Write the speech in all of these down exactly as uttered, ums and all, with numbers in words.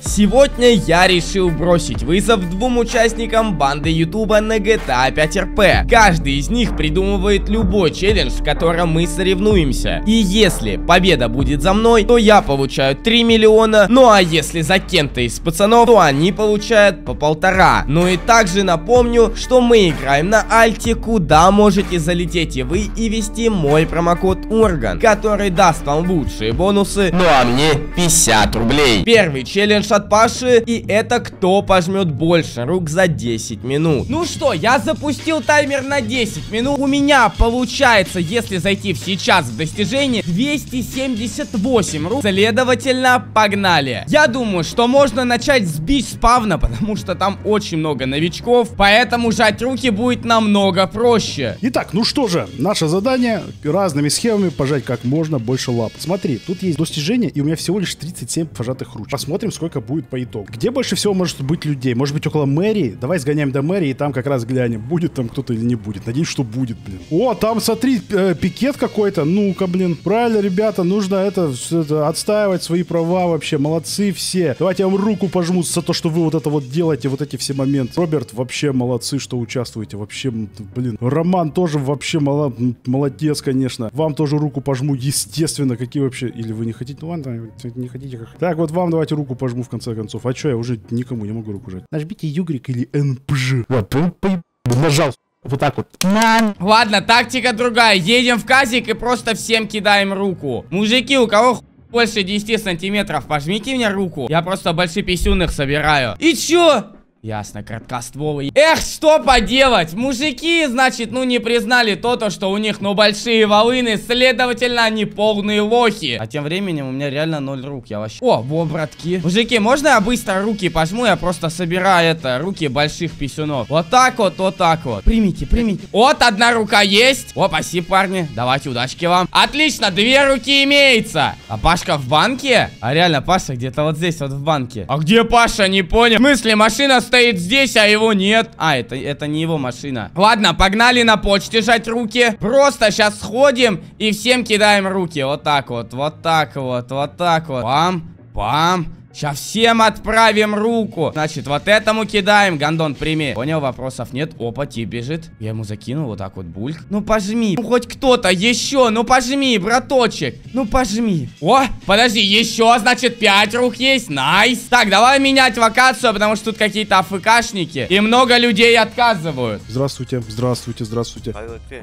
Сегодня я решил бросить вызов двум участникам банды ютуба на джи ти эй пять эр пи. Каждый из них придумывает любой челлендж, в котором мы соревнуемся. И если победа будет за мной, то я получаю три миллиона. Ну а если за кем-то из пацанов, то они получают по полтора. Ну и также напомню, что мы играем на альте, куда можете залететь и вы и ввести мой промокод Урган, который даст вам лучшие бонусы, ну а мне пятьдесят рублей. Первый челлендж от Паши, и это кто пожмет больше рук за десять минут. Ну что, я запустил таймер на десять минут. У меня получается, если зайти в сейчас в достижение, двести семьдесят восемь рук. Следовательно, погнали. Я думаю, что можно начать с бич спавна, потому что там очень много новичков, поэтому жать руки будет намного проще. Итак, ну что же, наше задание разными схемами пожать как можно больше лап. Смотри, тут есть достижение, и у меня всего лишь тридцать семь пожатых ручек. Посмотрим, сколько будет по итогу. Где больше всего может быть людей? Может быть, около мэрии? Давай сгоняем до мэрии и там как раз глянем, будет там кто-то или не будет. Надеюсь, что будет, блин. О, там, смотри, э, пикет какой-то. Ну-ка, блин. Правильно, ребята, нужно это, это отстаивать свои права вообще. Молодцы все. Давайте я вам руку пожму за то, что вы вот это вот делаете, вот эти все моменты. Роберт, вообще молодцы, что участвуете. Вообще, блин. Роман тоже вообще мало, молодец, конечно. Вам тоже руку пожму, естественно. Какие вообще... Или вы не хотите? Ну ладно, не хотите как... Так, вот вам давайте руку пожму в конце концов. А что, я уже никому не могу руку жать. Нажмите югрик или эн пи жи. Вот, нажал. Вот так вот. Ладно, тактика другая. Едем в казик и просто всем кидаем руку. Мужики, у кого хуй больше десяти сантиметров, пожмите мне руку. Я просто больших писюных собираю. И чё? Ясно, короткостволый. Эх, что поделать? Мужики, значит, ну не признали то-то, что у них, ну, большие волыны, следовательно, они полные лохи. А тем временем у меня реально ноль рук, я вообще... О, во, братки. Мужики, можно я быстро руки пожму? Я просто собираю это, руки больших писюнов. Вот так вот, вот так вот. Примите, примите. Вот, одна рука есть. О, спасибо, парни. Давайте, удачки вам. Отлично, две руки имеется. А Пашка в банке? А реально, Паша где-то вот здесь, вот в банке. А где Паша? Не понял. В смысле, машина стоит здесь, а его нет. А, это, это не его машина. Ладно, погнали на почте жать руки. Просто сейчас сходим и всем кидаем руки. Вот так вот, вот так вот, вот так вот. Пам, пам. Сейчас всем отправим руку. Значит, вот этому кидаем. Гондон, прими. Понял, вопросов нет. Опа, тип бежит. Я ему закинул вот так вот бульк. Ну, пожми. Ну, хоть кто-то еще. Ну, пожми, браточек. Ну, пожми. О, подожди, еще, значит, пять рук есть. Найс. Так, давай менять локацию, потому что тут какие-то АФКшники. И много людей отказывают. Здравствуйте, здравствуйте, здравствуйте.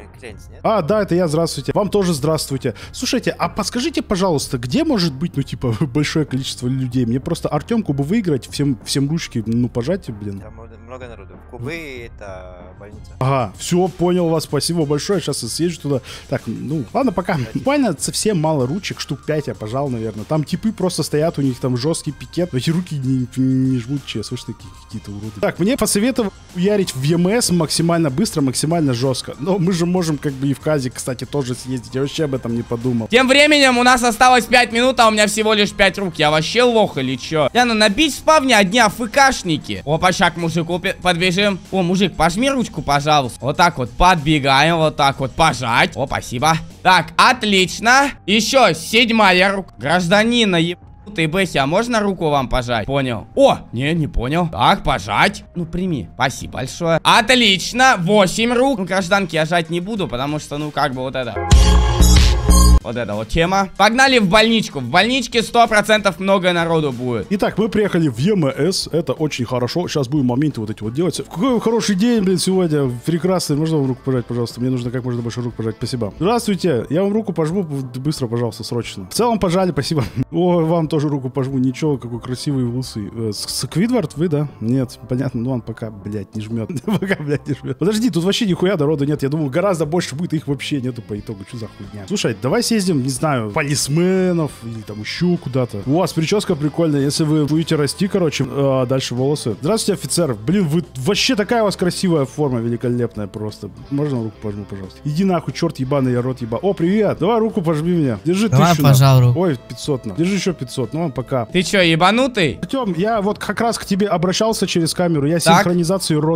А, да, это я, здравствуйте. Вам тоже здравствуйте. Слушайте, а подскажите, пожалуйста, где может быть, ну, типа, большое количество людей? Мне просто Артемку бы выиграть, всем, всем ручки, ну, пожать, блин. Там много народу. Кубы, это больница. Ага, все, понял вас, спасибо большое, сейчас я съезжу туда. Так, ну, ладно, пока. Буквально совсем мало ручек, штук пять я пожал, наверное. Там типы просто стоят, у них там жесткий пикет, эти руки не, не жмут, че, слышь, такие какие-то уроды. Так, мне посоветовали уярить в ЕМС максимально быстро, максимально жестко. Но мы же можем как бы и в казик, кстати, тоже съездить, я вообще об этом не подумал. Тем временем у нас осталось пять минут, а у меня всего лишь пять рук. Я вообще лох или чё? Я ну набить в спавне одни АФКшники. Опа, ща к мужику подбежим. О, мужик, пожми ручку, пожалуйста. Вот так вот подбегаем, вот так вот пожать. О, спасибо. Так, отлично. Еще седьмая рука. Гражданина, ебанутый бэхи, а можно руку вам пожать? Понял. О, не, не понял. Так, пожать. Ну, прими. Спасибо большое. Отлично. Восемь рук. Ну, гражданки я жать не буду, потому что, ну, как бы вот это... Вот эта вот тема. Погнали в больничку. В больничке сто процентов много народу будет. Итак, мы приехали в ЕМС. Это очень хорошо. Сейчас будем моменты вот эти вот делать. Какой хороший день, блин, сегодня. Прекрасный. Можно вам руку пожать, пожалуйста? Мне нужно как можно больше рук пожать. Спасибо. Здравствуйте. Я вам руку пожму быстро, пожалуйста, срочно. В целом пожали, спасибо. О, вам тоже руку пожму. Ничего, какой красивый усы. Э, Сквидвард вы, да? Нет, понятно. Ну он пока, блядь, не жмет. Пока, блядь, не жмет. Подожди, тут вообще нихуя народу нет. Я думал, гораздо больше будет. Их вообще нету по итогу. Что за хуйня? Слушай, давай съездим, не знаю, полисменов или там еще куда-то. У вас прическа прикольная, если вы будете расти, короче, э, дальше волосы. Здравствуйте, офицер. Блин, вы вообще такая у вас красивая форма, великолепная просто. Можно руку пожму, пожалуйста? Иди нахуй, черт ебаный, я рот еба. О, привет, давай руку пожми меня. Держи давай, тысячу. Пожал руку. Ой, пятьсот на. Держи еще пятьсот, ну пока. Ты че, ебанутый? Артем, я вот как раз к тебе обращался через камеру, я так? синхронизацию рот ебал.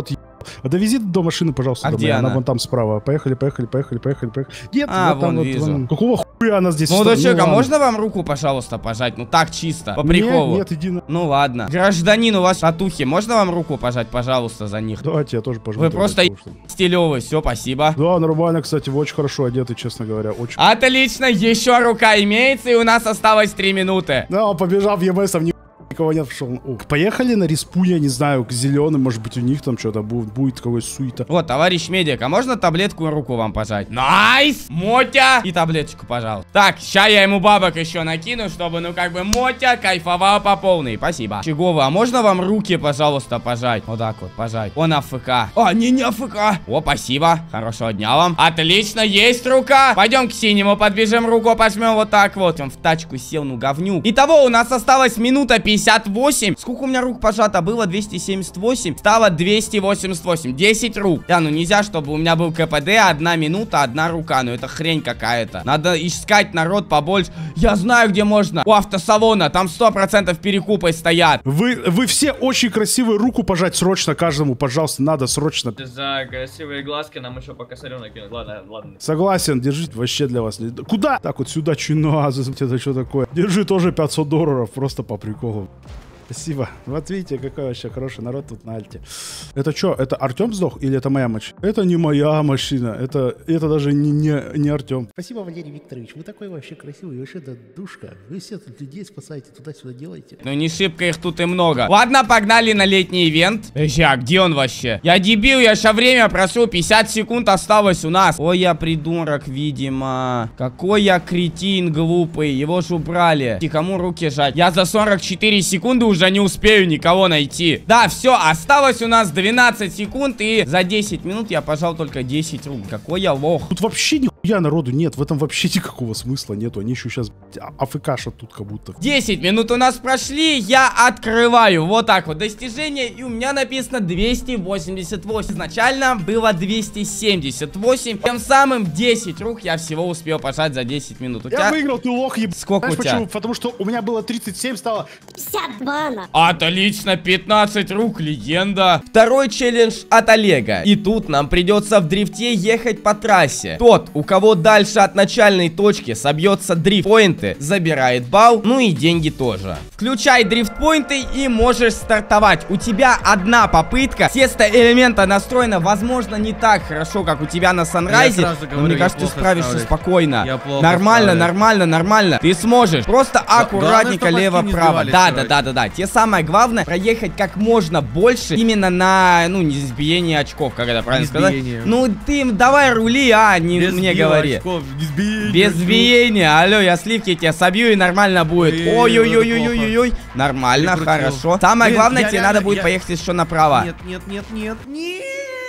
Довези до машины, пожалуйста. А домой. где она? Она вон там справа. Поехали, поехали, поехали, поехали, поехали. Нет, А, вот там вон вот, вижу. вон. Какого хуя она здесь? Молодой стоит? человек, Ну а ладно. можно вам руку, пожалуйста, пожать? Ну так, чисто, по приколу. Нет, нет, иди на... Ну ладно. Гражданин, у вас татухи, можно вам руку пожать, пожалуйста, за них? Давайте я тоже пожму. Вы тогда, просто того, что- стилевый, все, спасибо. Да, нормально, кстати, вы очень хорошо одеты, честно говоря, очень. Отлично, еще рука имеется, и у нас осталось три минуты. Да, он побежал в ЕМС, ни никого нет, пошел. О, поехали на респу, я не знаю, к зеленым, может быть, у них там что-то будет, будет какой-то суета. Вот, товарищ медик, а можно таблетку и руку вам пожать? Найс! Мотя! И таблеточку, пожалуйста. Так, ща я ему бабок еще накину, чтобы, ну, как бы, Мотя кайфовал по полной. Спасибо. Чего вы, а можно вам руки, пожалуйста, пожать? Вот так вот, пожать. Он АФК. А, не, не АФК. О, спасибо. Хорошего дня вам. Отлично, есть рука. Пойдем к синему, подбежим, руку пожмем вот так вот. Он в тачку сел, ну, говнюк. Итого, у нас осталась минута пятьдесят восемь. Сколько у меня рук пожато было? двести семьдесят восемь. Стало двести восемьдесят восемь. десять рук. Да, ну нельзя, чтобы у меня был КПД. Одна минута, одна рука. Ну это хрень какая-то. Надо искать народ побольше. Я знаю, где можно. У автосалона. Там сто процентов перекупы стоят. Вы, вы все очень красивые, руку пожать срочно каждому, пожалуйста, надо срочно. За красивые глазки нам еще по косарю накинуть. Ладно, ладно. Согласен, держите, вообще для вас. Куда? Так вот сюда, чина, это что такое? Держи тоже пятьсот долларов, просто по приколу. Спасибо. Вот видите, какой вообще хороший народ тут на Альте. Это что, это Артем сдох или это моя машина? Это не моя машина, это, это даже не, не, не Артем. Спасибо, Валерий Викторович. Вы такой вообще красивый, вообще да душка. Вы все тут людей спасаете, туда-сюда делаете. Ну не шибко их тут и много. Ладно, погнали на летний ивент. Эй, а где он вообще? Я дебил, я ща время прошу. пятьдесят секунд осталось у нас. Ой, я придурок, видимо. Какой я кретин глупый. Его ж убрали. И кому руки жать? Я за сорок четыре секунды уже не успею никого найти. Да, все, осталось у нас двенадцать секунд. И за десять минут я пожал только десять рук. Какой я лох. Тут вообще нихуя народу нет, в этом вообще никакого смысла нету. Они еще сейчас АФКшат тут как будто. десять минут у нас прошли, я открываю вот так вот достижение, и у меня написано двести восемьдесят восемь. Изначально было двести семьдесят восемь, тем самым десять рук я всего успел пожать за десять минут. У Я тебя... выиграл, ты лох, еб... Сколько Знаешь у тебя? почему? Потому что у меня было тридцать семь, стало... пятьдесят два на. Отлично, пятнадцать рук, легенда. Второй челлендж от Олега. И тут нам придется в дрифте ехать по трассе. Тот, у кого дальше от начальной точки собьется дрифт-поинты, забирает балл, ну и деньги тоже. Включай дрифт-поинты и можешь стартовать. У тебя одна попытка. Тесто элемента настроено, возможно, не так хорошо, как у тебя на Санрайзе. сразу Но говорю, мне я кажется, ты плохо справишься ставлю. спокойно. Я плохо Нормально, ставлю. нормально, нормально. Ты сможешь. Просто аккуратненько главное, чтобы очки не лево-право. сбивались, Да, да, короче. да, да, да. Тебе самое главное проехать как можно больше именно на, ну, не избиение очков, как это правильно сказать. Избиение. Ну, ты им давай рули, а, не Без мне сбива говори. очков, без биения Без очков. биения. Алло, я сливки тебе собью и нормально будет. Ой, Ой-ой-ой-ой-ой-ой. Нормально, Прикрутил. хорошо. Самое Блин, главное, я тебе реально- надо будет я- поехать еще направо. Нет, нет, нет, нет, нет.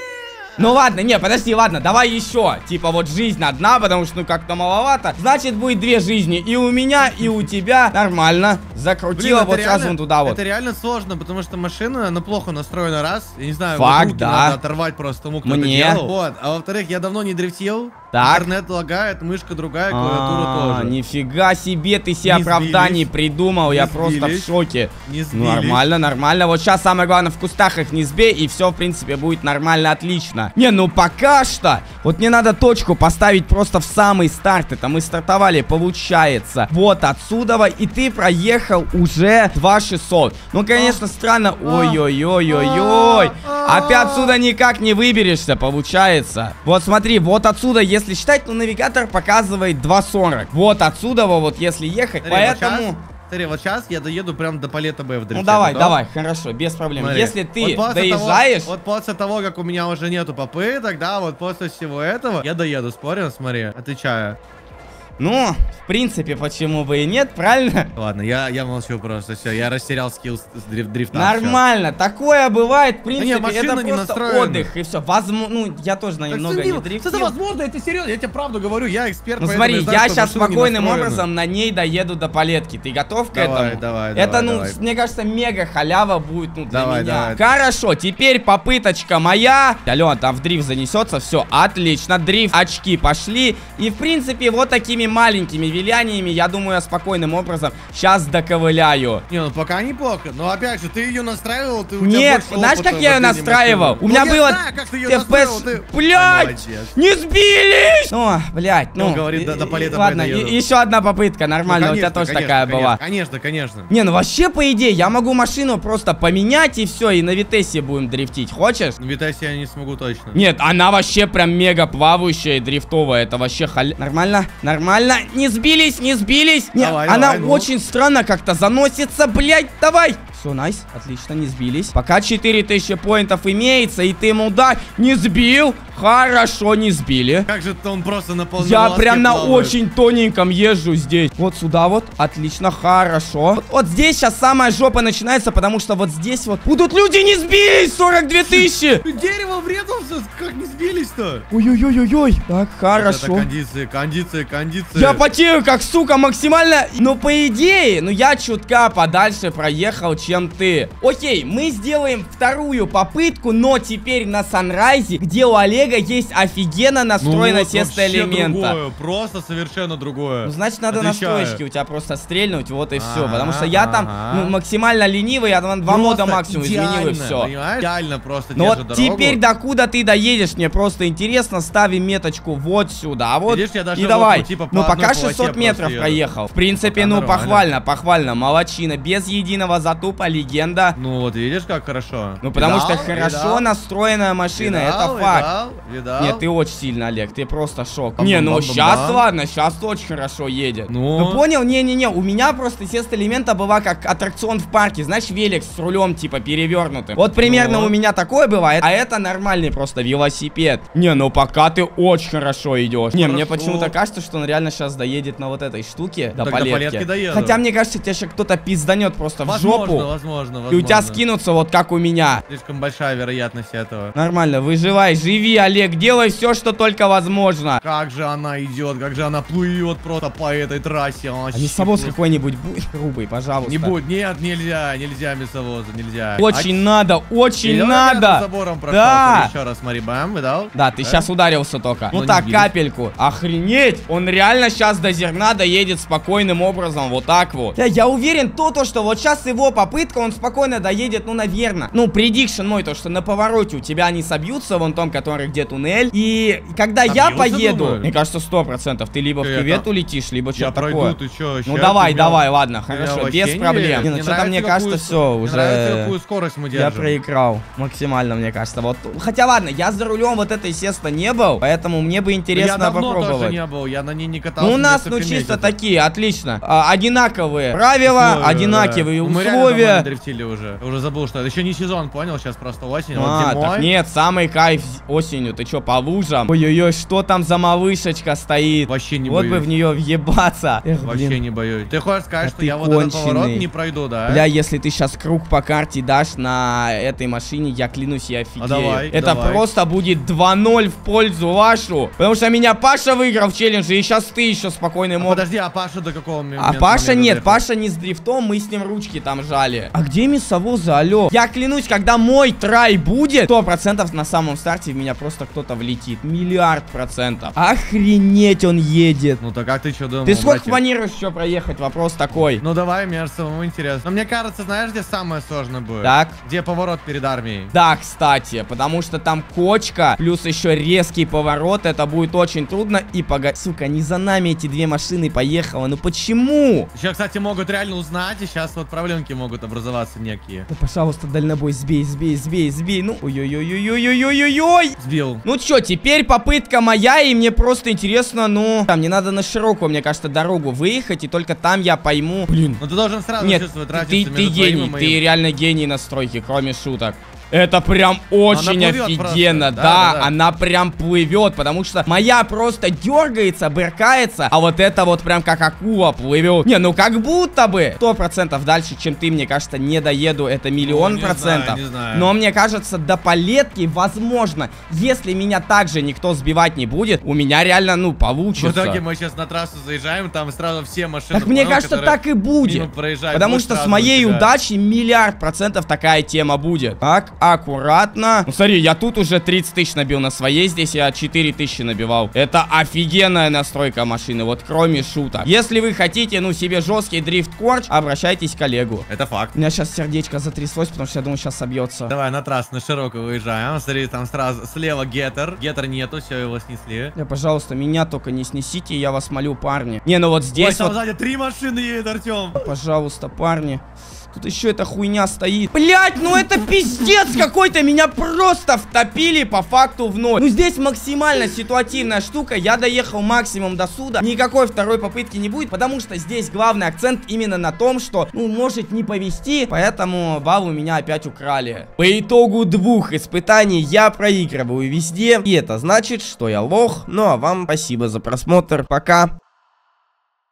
Ну ладно, не, подожди, ладно, давай еще. Типа вот жизнь одна, потому что ну как-то маловато. Значит, будет две жизни. И у меня, и у тебя. Нормально. Закрутила Блин, вот это сразу реально- вон туда вот. Это реально сложно, потому что машина, она плохо настроена, раз. Я не знаю, Факт, вот руки да. надо оторвать просто тому, кто Мне. это делал. Вот. А во-вторых, я давно не дрифтил. Так. Интернет лагает, мышка другая, клавиатура А, тоже. нифига себе ты себе Не оправданий сбились. придумал. Не Я просто в сбились. шоке. Не Ну, сбились. нормально, нормально. Вот сейчас самое главное в кустах их не сбей, и все, в принципе, будет нормально, отлично. Не, ну пока что. Вот мне надо точку поставить просто в самый старт. Это мы стартовали, получается. Вот отсюда, и ты проехал уже два шестьсот. Ну, конечно, странно. Ой-ой-ой-ой-ой. А ты отсюда никак не выберешься, получается. Вот смотри, вот отсюда, если считать, ну, навигатор показывает два сорок. Вот отсюда, вот если ехать, Смотри, вот поэтому... щас- Смотри, вот сейчас я доеду прям до Палета Б в дрифте. Ну давай, готов? давай, хорошо, без проблем. Смотри, Если ты вот после доезжаешь... Того, вот после того, как у меня уже нету попыток, да, вот после всего этого, я доеду, спорим, смотри, отвечаю. Ну, в принципе, почему бы и нет, правильно? Ладно, я, я молчу просто, все, я растерял скилл с, с дриф- дрифта. Нормально, такое бывает, в принципе, машина это не просто настроена. отдых, и все. Возможно, ну, я тоже на всё. немного Так, не это дрифтил. возможно, это серьезно, я тебе правду говорю, я эксперт. Ну поэтому смотри, знаю, я что сейчас машина не спокойным настроена. образом на ней доеду до палетки. Ты готов к Давай, этому? давай, Это, давай, ну, давай. с- мне кажется, мега халява будет, ну, для Давай, меня. давай. Хорошо, теперь попыточка моя. Алло, там в дрифт занесется, все, отлично, дрифт, очки пошли. И, в принципе, вот такими такими маленькими виляниями, я думаю, я спокойным образом сейчас доковыляю. Не, ну пока неплохо. Но опять же, ты ее настраивал, ты у тебя Нет, больше знаешь, опыта как я ее вождения настраивал? машины. У меня Ну, я было... знаю, как ты ее эф пи эс... настраивал, ты- Блядь! Молодец. Не сбились! О, блядь, ну... Он говорит, до- до и- полета Ладно, доеду. и- еще одна попытка, Ну, нормально, у тебя конечно, тоже конечно, такая конечно, была. Конечно, конечно. Не, ну вообще, по идее, я могу машину просто поменять и все, и на Витесе будем дрифтить. Хочешь? В Витасе я не смогу точно. Нет, она вообще прям мега плавающая и дрифтовая. Это вообще халя... Нормально? Нормально? Не сбились, не сбились? Нет, Давай, она давай, ну. очень странно как-то заносится, блядь, давай. Все, найс, отлично, не сбились. Пока четыре тысячи поинтов имеется, и ты ему да, не сбил. Хорошо, не сбили. Как же он просто на полном Я волоске прям на плавает. очень тоненьком езжу здесь. Вот сюда вот. Отлично, хорошо. Вот, вот здесь сейчас самая жопа начинается, потому что вот здесь вот будут люди не сбились. сорок две тысячи. Дерево врезался, как не сбились-то? Ой-ой-ой-ой. Так, Это хорошо. кондиции, кондиции, кондиции. Я потею как сука максимально. Но по идее, ну я чутка подальше проехал, чем ты. Окей, мы сделаем вторую попытку, но теперь на Санрайзе, где у Олега есть офигенно настроена вот сеста вообще элемента. другое, просто совершенно другое. Ну, значит, надо Отвечаю. настройки у тебя просто стрельнуть, вот и все. Ага, Потому что я там ага. ну, максимально ленивый, я там два мода Просто максимум изменил и идеально, все. Понимаешь? Идеально просто Ну держит вот дорогу. теперь докуда ты доедешь, мне просто интересно. Ставим меточку вот сюда, вот. Видишь, я даже и вот, давай. ну, типа, по ну одной пока полосе шестьсот метров просто еду. проехал. В принципе, Пока ну нормально. похвально, похвально, молодчина. Без единого затупа, легенда. Ну вот видишь, как хорошо. Ну потому Видал? что хорошо Видал? настроенная машина, Видал? это факт. Видал? Видал? Нет, ты очень сильно, Олег, ты просто шок. Бам-бам-бам-бам. Не, ну сейчас ладно, сейчас очень хорошо едет. Ну? Ну понял? Не-не-не, у меня просто сест элемента была как аттракцион в парке, знаешь, велик с рулем типа перевернутым. Вот примерно Ну? у меня такое бывает, а это нормальный просто велосипед. Не, ну пока ты очень хорошо идешь. Не, мне Хорошо. почему-то кажется, что он реально сейчас доедет на вот этой штуке до Так до палетки. палетки доеду. Хотя мне кажется, тебя сейчас кто-то пизданет просто в Возможно, жопу. возможно, возможно. И у тебя скинутся вот как у меня. Слишком большая вероятность этого. Нормально, выживай, живи, Олег, делай все, что только возможно. Как же она идет, как же она плывет просто по этой трассе. А вообще мясовоз просто. какой-нибудь будет грубый, пожалуйста. Не будет, нет, нельзя, нельзя мясовоза, нельзя. Очень надо, очень Видел, как я за надо. забором прошел? Да. Еще раз смотри, бам, видал? Да, ты сейчас ударился только. Ну, Ну не так, сбились. капельку. Охренеть! Он реально сейчас до зерна доедет спокойным образом, вот так вот. Я, я уверен, то, то, что вот сейчас его попытка, он спокойно доедет, ну, наверное. Ну, предикшн мой, то, что на повороте у тебя они собьются, вон том, который где туннель. И когда я Собьются, поеду, думаешь? мне кажется, сто процентов ты либо в Это- кювет улетишь, либо Я что-то пройду, такое. ты что, Ну давай, давай, ладно, хорошо, без проблем. Не, ну Мне что-то мне нравится, кажется, какую- все, мне нравится, уже... какую скорость мы Я держим. проиграл максимально, мне кажется. Вот. Хотя ладно, я за рулем вот этой сеста не был, поэтому мне бы Я интересно давно попробовать. тоже не был, я на ней не катался. Ну у нас, ну несколько чисто месяцев. такие, отлично. А, одинаковые правила, Условия, одинаковые да. Ну, мы реально давно условия. не дрифтили уже. Уже забыл, что это еще не сезон, понял? Сейчас просто осень, А, вот зимой. так нет, самый кайф осенью. Ты чё, по лужам? Ой-ой-ой, что там за малышечка стоит? Вообще не Вот бы боюсь. в нее въебаться. Эх, Вообще блин. не боюсь. Ты хочешь сказать, Да что ты я вот этот конченый. поворот не пройду, да? Бля, если ты сейчас круг по карте дашь на этой машине, я клянусь, я офигею. А давай, Это давай. просто будет два ноль в пользу вашу. Потому что меня Паша выиграл в челлендже, и сейчас ты еще спокойный А мог. подожди, а Паша до какого м- А момента Паша нет, доехал? Паша не с дрифтом, мы с ним ручки там жали. А где мясовозы, алло? Я клянусь, когда мой трай будет, сто процентов на самом старте в меня просто кто-то влетит. Миллиард процентов. Охренеть он едет. Ну так как ты что думал, Ты сколько братик? планируешь еще проехать? Вопрос такой. Ну давай, мне самому интересно. Но мне кажется, знаешь, где самое сложное будет? Так. Где поворот перед армией? Да, кстати, потому что там кочка, плюс еще резкий поворот, это будет очень трудно. И погоди, сука, не за нами эти две машины поехала, ну почему? Еще, кстати, могут реально узнать, и сейчас вот проблемки могут образоваться некие. Да, пожалуйста, дальнобой, сбей, сбей, сбей, сбей, ну, ой-ой-ой-ой-ой-ой-ой-ой. Сбил. Ну чё, теперь попытка моя, и мне просто интересно, ну, там, мне надо на широкую, мне кажется, дорогу выехать, и только там я пойму. Блин. Ну ты должен сразу Нет, чувствовать ты, разницу ты между твоим и гений, моим. ты реально гений настройки, кроме шуток. Это прям очень плывет офигенно, просто. да, Да, да, да. она прям плывет, потому что моя просто дергается, брыкается, а вот это вот прям как акула плывет. Не, ну как будто бы сто процентов дальше, чем ты, мне кажется, не доеду, это миллион Ну, не процентов. знаю, не знаю. Но мне кажется, до палетки, возможно, если меня также никто сбивать не будет, у меня реально, ну, В получится. итоге мы сейчас на трассу заезжаем, там сразу все машины. Так мне понял, кажется, которые так и будет. мимо проезжают, Потому будут что с сразу моей у тебя. удачей миллиард процентов такая тема будет. Так, аккуратно. Ну, смотри, я тут уже тридцать тысяч набил, на своей здесь я четыре тысячи набивал. Это офигенная настройка машины, вот кроме шуток. Если вы хотите, ну, себе жесткий дрифт-корч, обращайтесь к Олегу. Это факт. У меня сейчас сердечко затряслось, потому что я думаю, сейчас собьется. Давай на трассу, на широкую выезжаем. Смотри, там сразу слева геттер. Геттер нету, все, его снесли. Да, пожалуйста, меня только не снесите, я вас молю, парни. Не, ну вот здесь Ой, там вот... сзади три машины едет, Артем. Пожалуйста, парни. Тут еще эта хуйня стоит. Блять, ну это пиздец какой-то. Меня просто втопили по факту в ноль. Ну здесь максимально ситуативная штука. Я доехал максимум до суда. Никакой второй попытки не будет, потому что здесь главный акцент именно на том, что, ну, может не повезти. Поэтому балл у меня опять украли. По итогу двух испытаний я проигрываю везде. И это значит, что я лох. Ну а вам спасибо за просмотр. Пока.